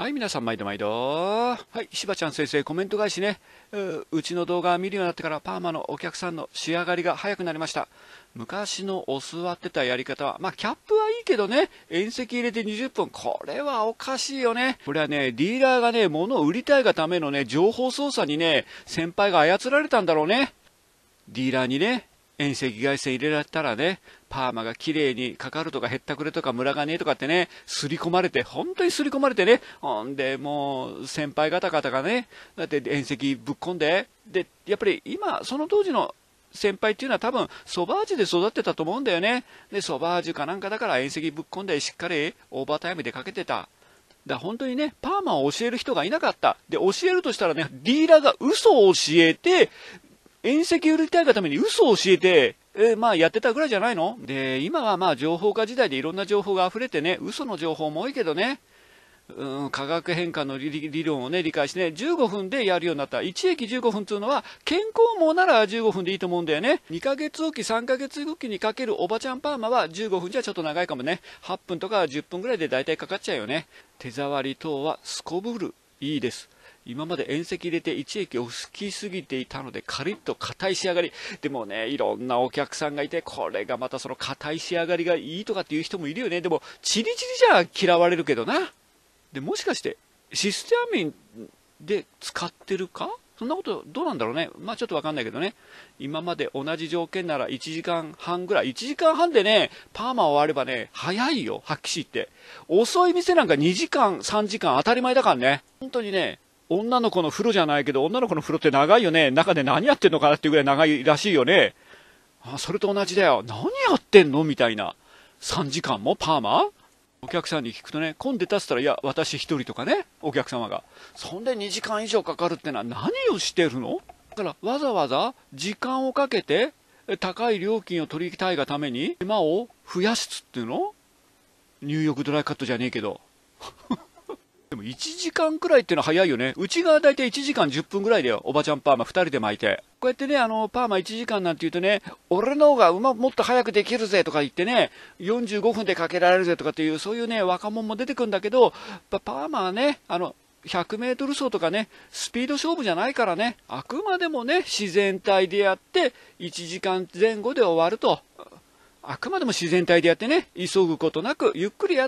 はい、皆さん、毎度毎度。はい、しばちゃん先生、コメント返しね。うちの動画見るようになってから、パーマのお客さんの仕上がりが早くなりました。昔の教わってたやり方は、キャップはいいけどね、遠赤入れて20分、これはおかしいよね。これはね、ディーラーがね、物を売りたいがためのね、情報操作にね、先輩が操られたんだろうね。ディーラーにね、遠赤外線入れられたらね、パーマが綺麗にかかるとか、へったくれとか、ムラがねえとかってね、刷り込まれて、本当に刷り込まれてね、ほんで、もう、先輩方々がね、だって遠赤ぶっ込んで、で、やっぱり今、その当時の先輩っていうのは多分、ソバージュで育ってたと思うんだよね。で、ソバージュかなんかだから遠赤ぶっ込んで、しっかりオーバータイムでかけてた。だ本当にね、パーマを教える人がいなかった。で、教えるとしたらね、ディーラーが嘘を教えて、遠赤売りたいがために嘘を教えて、やってたぐらいじゃないので、今は情報化時代でいろんな情報が溢れてね、嘘の情報も多いけどね、化学変化の理論をね、理解してね、15分でやるようになった。1液15分っていうのは、健康毛なら15分でいいと思うんだよね。2ヶ月おき、3ヶ月おきにかけるおばちゃんパーマは15分じゃちょっと長いかもね。8分とか10分ぐらいで大体かかっちゃうよね。手触り等はすこぶるいいです。今まで遠赤入れて1液を拭きすぎていたのでカリッと硬い仕上がり。でもね、いろんなお客さんがいて、これがまたその硬い仕上がりがいいとかっていう人もいるよね。でも、チリチリじゃ嫌われるけどな。で、もしかしてシステアミンで使ってるか、そんなことどうなんだろうね。ちょっとわかんないけどね。今まで同じ条件なら1時間半ぐらい。1時間半でね、パーマ終わればね、早いよ、はっきり言って。遅い店なんか2時間、3時間当たり前だからね。本当にね、女の子の風呂じゃないけど、女の子の風呂って長いよね。中で何やってんのかなっていうぐらい長いらしいよね。それと同じだよ。何やってんのみたいな。3時間もパーマ、お客さんに聞くとね、混んでたっつったら、いや、私一人とかね、お客様が。そんで2時間以上かかるってのは何をしてるの？だから、わざわざ時間をかけて、高い料金を取りたいがために、手間を増やすっていうの？入浴ドライカットじゃねえけど。でも1時間くらいっていうのは早いよね。うちがだいたい1時間10分ぐらいだよ。おばちゃんパーマ2人で巻いて。こうやってね、パーマ1時間なんて言うとね、俺の方がもっと早くできるぜとか言ってね、45分でかけられるぜとかっていう、そういうね、若者も出てくるんだけど、パーマはね、100メートル走とかね、スピード勝負じゃないからね、あくまでもね、自然体でやって、1時間前後で終わると。あくまでも自然体でやってね、急ぐことなく、ゆっくりやって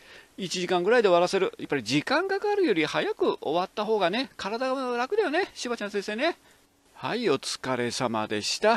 、1時間ぐらいで終わらせる。やっぱり時間がかかるより早く終わった方がね、体が楽だよね、しばちゃん先生ね。はい、お疲れ様でした。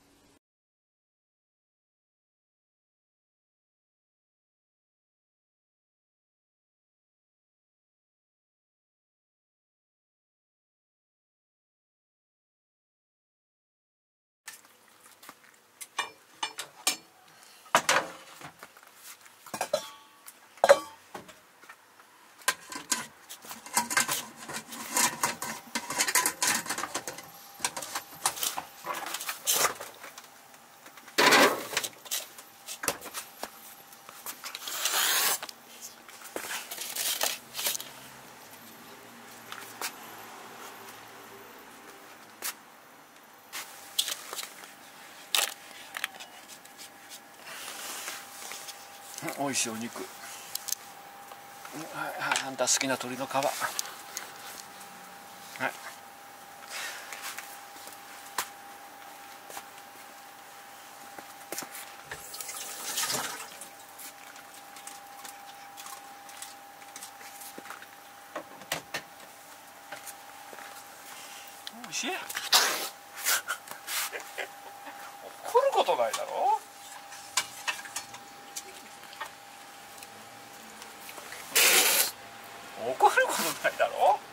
おいしいお肉。あんた好きな鶏の皮。はい。おいしい。怒ることないだろ。怒ることないだろ。